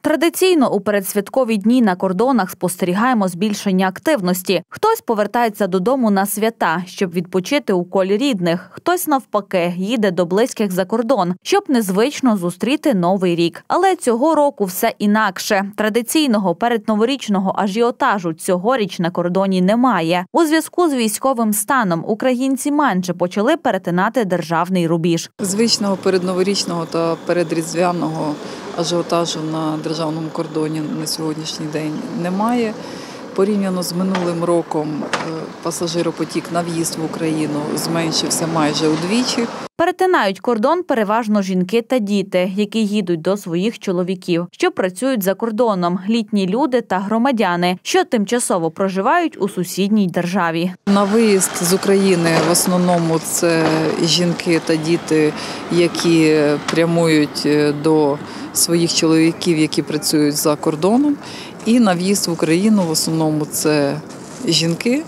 Традиційно у передсвяткові дні на кордонах спостерігаємо збільшення активності. Хтось повертається додому на свята, щоб відпочити у колі рідних. Хтось, навпаки, їде до близьких за кордон, щоб незвично зустріти Новий рік. Але цього року все інакше. Традиційного передноворічного ажіотажу цьогоріч на кордоні немає. У зв'язку з військовим станом українці менше почали перетинати державний рубіж. Звичного передноворічного та передріздвяного ажіотажу на державному кордоні на сьогоднішній день немає. Порівняно з минулим роком пасажиропотік на в'їзд в Україну зменшився майже удвічі. Перетинають кордон переважно жінки та діти, які їдуть до своїх чоловіків, що працюють за кордоном, літні люди та громадяни, що тимчасово проживають у сусідній державі. На виїзд з України в основному це жінки та діти, які прямують до своїх чоловіків, які працюють за кордоном. І на в'їзд в Україну в основному це жінки,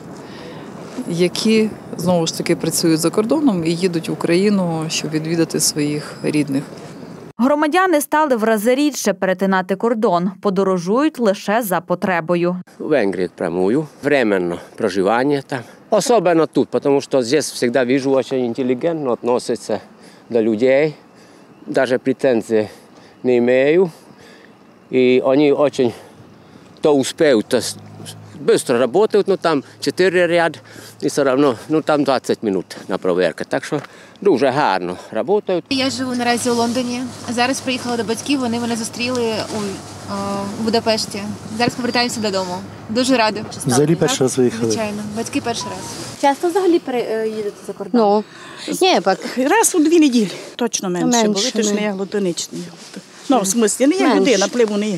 які, знову ж таки, працюють за кордоном і їдуть в Україну, щоб відвідати своїх рідних. Громадяни стали в рази рідше перетинати кордон, подорожують лише за потребою. У Венгрію прямую, временно проживання там. Особливо тут, тому що тут завжди бачу, дуже інтелігентно відносяться до людей, навіть претензій не маю. І вони дуже то успіють, быстро работают, но там 4 ряд і все одно, там 20 минут на проверку. Так що дуже гарно працюють. Я живу наразі у Лондоні. Зараз приїхала до батьків, вони мене зустріли у Будапешті. Зараз повертаємося додому. Дуже рада. Взагалі перший раз виїхали? Звичайно, батьки перший раз. Часто взагалі їдете за кордон? Ні, Раз у 2 неділі. Точно менше, бо ви ж не є одиничні. В смислі, не є людина, пливу не є.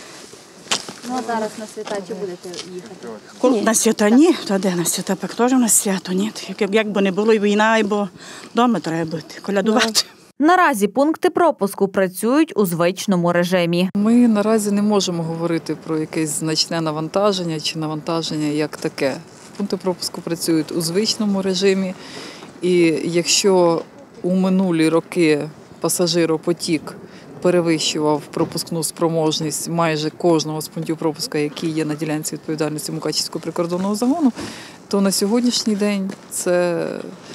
Ну, а зараз на свята чи будете їхати? На свята ні, та де на свята, так теж на свято ні. Як би не було і війна, бо вдома треба бути, колядувати. Наразі пункти пропуску працюють у звичному режимі. Ми наразі не можемо говорити про якесь значне навантаження чи навантаження як таке. Пункти пропуску працюють у звичному режимі. І якщо у минулі роки пасажиропотік перевищував пропускну спроможність майже кожного з пунктів пропуску, які є на ділянці відповідальності Мукачівського прикордонного загону, то на сьогоднішній день це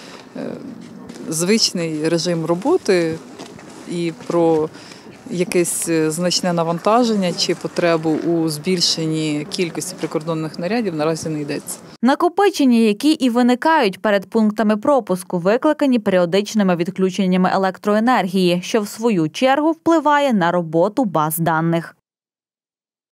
звичний режим роботи, і про якесь значне навантаження чи потребу у збільшенні кількості прикордонних нарядів наразі не йдеться. Накопичення, які і виникають перед пунктами пропуску, викликані періодичними відключеннями електроенергії, що в свою чергу впливає на роботу баз даних.